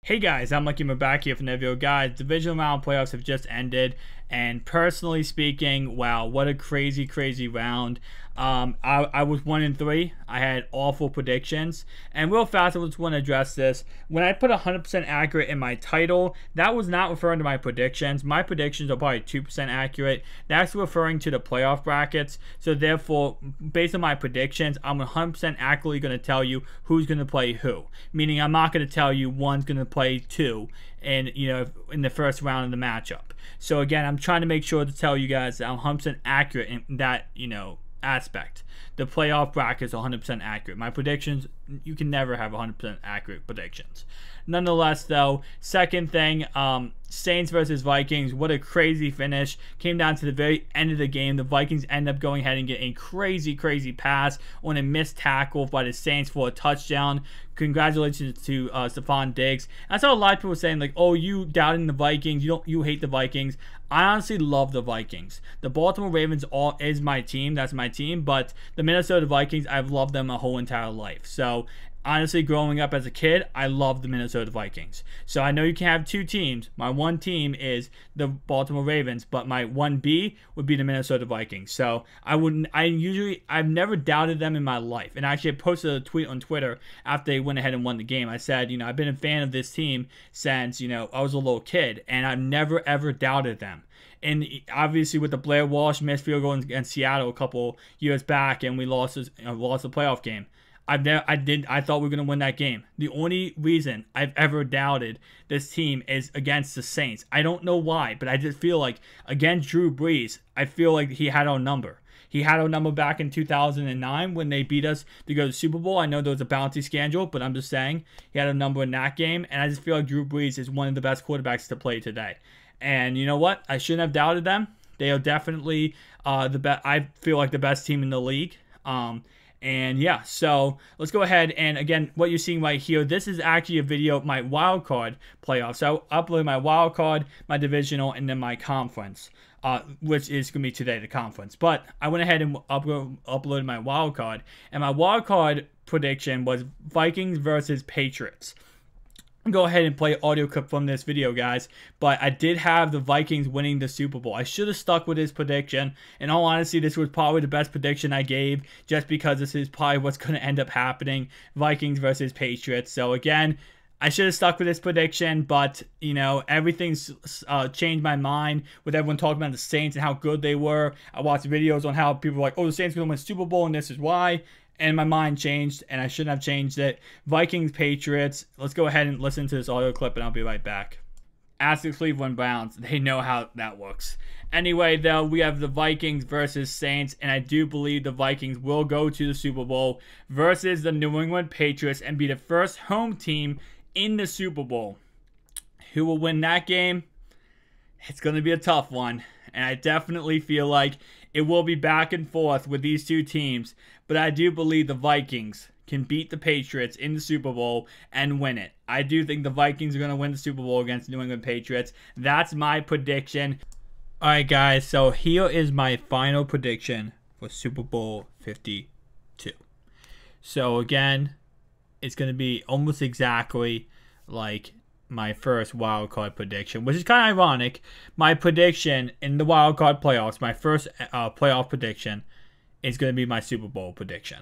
Hey guys, I'm Lucky. I'm back here from the video. Guys, divisional round playoffs have just ended, and personally speaking, wow, what a crazy round. I was 1-3. I had awful predictions, and real fast, I just want to address this. When I put 100% accurate in my title, that was not referring to my predictions. My predictions are probably 2% accurate. That's referring to the playoff brackets. So therefore, based on my predictions, I'm 100% accurately going to tell you who's going to play who. Meaning, I'm not going to tell you one's going to play two in the first round of the matchup. So again, I'm trying to make sure to tell you guys that I'm 100% accurate in that aspect. The playoff brackets are 100% accurate. My predictions, you can never have 100% accurate predictions. Nonetheless, though, second thing, Saints versus Vikings. What a crazy finish. Came down to the very end of the game. The Vikings end up going ahead and getting a crazy pass on a missed tackle by the Saints for a touchdown. Congratulations to Stephon Diggs. I saw a lot of people saying, like, oh, you doubting the Vikings. You hate the Vikings. I honestly love the Vikings. The Baltimore Ravens is my team. That's my team. But the Minnesota Vikings, I've loved them my whole entire life. So honestly, growing up as a kid, I loved the Minnesota Vikings. So I know you can have two teams. My one team is the Baltimore Ravens, but my 1B would be the Minnesota Vikings. So I've never doubted them in my life. And actually, I posted a tweet on Twitter after they went ahead and won the game. I said, I've been a fan of this team since, I was a little kid, and I've never ever doubted them. And obviously, with the Blair Walsh missed field goal against Seattle a couple years back, and we lost the playoff game. I thought we were going to win that game. The only reason I've ever doubted this team is against the Saints. I don't know why, but I just feel like against Drew Brees, I feel like he had our number. He had our number back in 2009 when they beat us to go to the Super Bowl. I know there was a bounty schedule, but I'm just saying he had a number in that game. And I just feel like Drew Brees is one of the best quarterbacks to play today. And you know what? I shouldn't have doubted them. They are definitely the best. I feel like the best team in the league. And yeah, so let's go ahead, and again, what you're seeing right here, this is actually a video of my wild card playoffs. So I uploaded my wild card, my divisional, and then my conference, which is going to be today, the conference. But I went ahead and uploaded my wild card, and my wild card prediction was Vikings versus Patriots. Go ahead and play audio clip from this video, guys, but I did have the Vikings winning the Super Bowl. I should have stuck with this prediction. In all honesty, this was probably the best prediction I gave, just because this is probably what's going to end up happening. Vikings versus Patriots. So again, I should have stuck with this prediction, but everything's changed my mind with everyone talking about the Saints and how good they were. I watched videos on how people were like, oh, the Saints are going to win the Super Bowl, and this is why. And my mind changed, and I shouldn't have changed it. Vikings, Patriots. Let's go ahead and listen to this audio clip, and I'll be right back. As the Cleveland Browns, they know how that works. Anyway, though, we have the Vikings versus Saints, and I do believe the Vikings will go to the Super Bowl versus the New England Patriots and be the first home team in the Super Bowl. Who will win that game? It's going to be a tough one, and I definitely feel like it will be back and forth with these two teams, but I do believe the Vikings can beat the Patriots in the Super Bowl and win it. I do think the Vikings are going to win the Super Bowl against the New England Patriots. That's my prediction. Alright guys, so here is my final prediction for Super Bowl 52. So again, it's going to be almost exactly like my first wild card prediction, which is kind of ironic. My prediction in the wild card playoffs, my first playoff prediction, is going to be my Super Bowl prediction.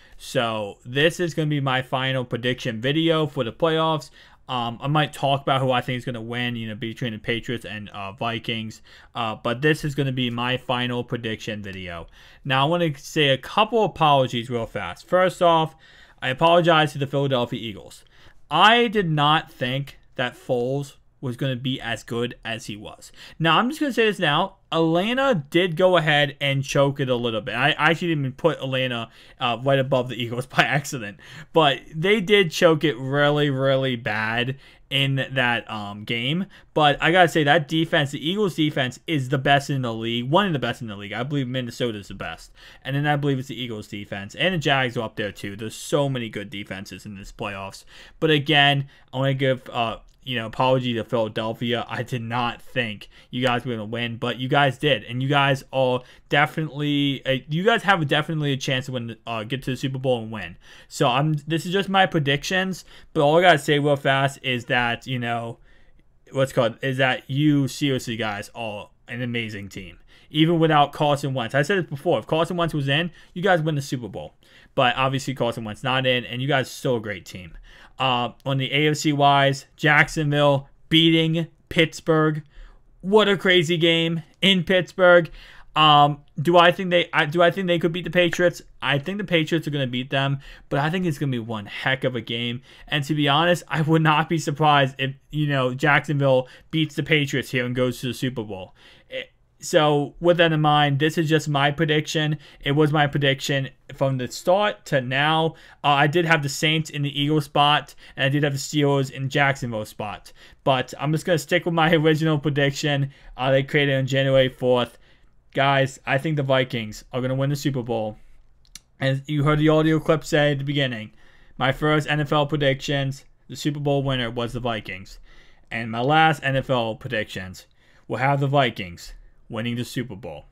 So this is going to be my final prediction video for the playoffs. I might talk about who I think is going to win, between the Patriots and Vikings. But this is going to be my final prediction video. Now I want to say a couple apologies real fast. First off, I apologize to the Philadelphia Eagles. I did not think that Foles was going to be as good as he was. Now, I'm just going to say this now. Atlanta did go ahead and choke it a little bit. I actually didn't even put Atlanta right above the Eagles by accident. But they did choke it really bad in that game. But I got to say, that defense, the Eagles defense, is the best in the league. One of the best in the league. I believe Minnesota is the best. And then I believe it's the Eagles defense. And the Jags are up there too. There's so many good defenses in this playoffs. But again, I want to give you know, apology to Philadelphia. I did not think you guys were going to win, but you guys did. And you guys are definitely, you guys have definitely a chance to win, get to the Super Bowl and win. So this is just my predictions, but all I got to say real fast is that, you know, is that you seriously guys are an amazing team. Even without Carson Wentz. I said it before, if Carson Wentz was in, you guys win the Super Bowl. But obviously Carson Wentz not in, and you guys are still a great team. On the AFC wise, Jacksonville beating Pittsburgh. What a crazy game in Pittsburgh. Do I think they could beat the Patriots? I think the Patriots are going to beat them, but I think it's going to be one heck of a game. And to be honest, I would not be surprised if, you know, Jacksonville beats the Patriots here and goes to the Super Bowl. So with that in mind, this is just my prediction. It was my prediction from the start to now. I did have the Saints in the Eagles spot, and I did have the Steelers in Jacksonville spot. But I'm just going to stick with my original prediction they created on January 4th. Guys, I think the Vikings are going to win the Super Bowl. As you heard the audio clip say at the beginning, my first NFL predictions, the Super Bowl winner was the Vikings. And my last NFL predictions will have the Vikings winning the Super Bowl.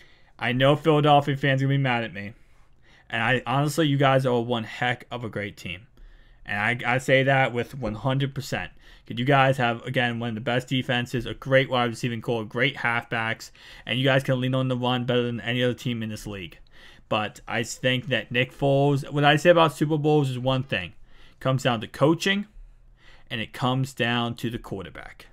I know Philadelphia fans are going to be mad at me. And honestly, you guys are one heck of a great team. And I say that with 100%. Because you guys have, again, one of the best defenses, a great wide receiving core, great halfbacks, and you guys can lean on the run better than any other team in this league. But I think that Nick Foles, what I say about Super Bowls is one thing. It comes down to coaching, and it comes down to the quarterback.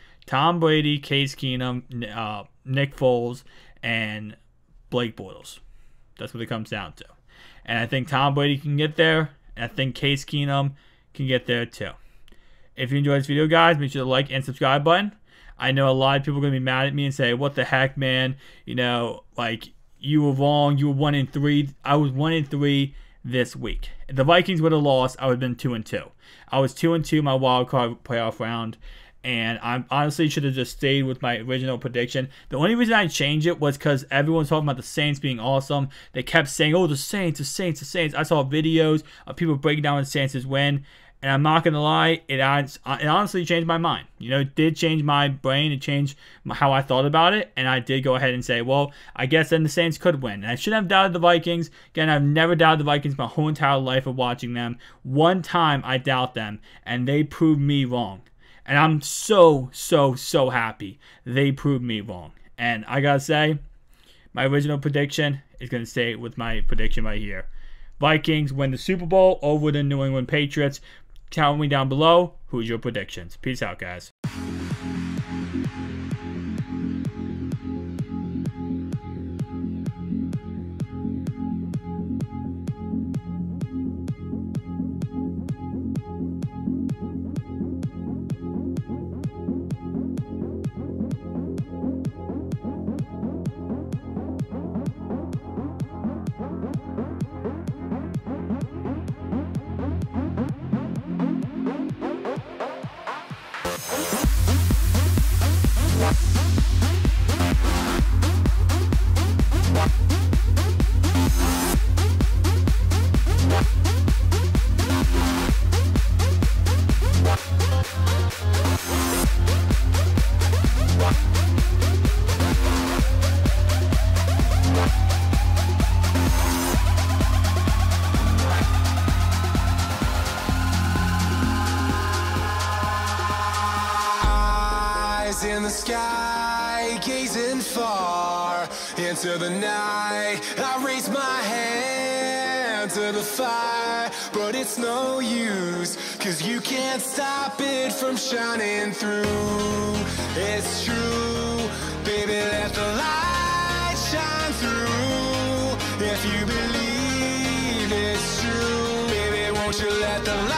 Tom Brady, Case Keenum, Nick Foles, and Blake Bortles. That's what it comes down to. And I think Tom Brady can get there, and I think Case Keenum can get there too. If you enjoyed this video, guys, make sure to like and subscribe button. I know a lot of people are going to be mad at me and say, what the heck, man? You know, like, you were wrong. You were 1-3. I was 1-3 this week. If the Vikings would have lost, I would have been 2-2. I was 2-2 my wild card playoff round. And I honestly should have just stayed with my original prediction. The only reason I changed it was because everyone's talking about the Saints being awesome. They kept saying, oh, the Saints, the Saints, the Saints. I saw videos of people breaking down the Saints' win. And I'm not going to lie, it honestly changed my mind. You know, it did change my brain. It changed how I thought about it. And I did go ahead and say, well, I guess then the Saints could win. And I shouldn't have doubted the Vikings. Again, I've never doubted the Vikings my whole entire life of watching them. One time I doubt them, and they proved me wrong. And I'm so happy they proved me wrong. And I got to say, my original prediction is going to stay with my prediction right here. Vikings win the Super Bowl over the New England Patriots. Tell me down below, who's your predictions. Peace out, guys. In the sky, gazing far into the night, I raise my hand to the fire, but it's no use, 'cause you can't stop it from shining through. It's true, baby, let the light shine through. If you believe it's true, baby, won't you let the light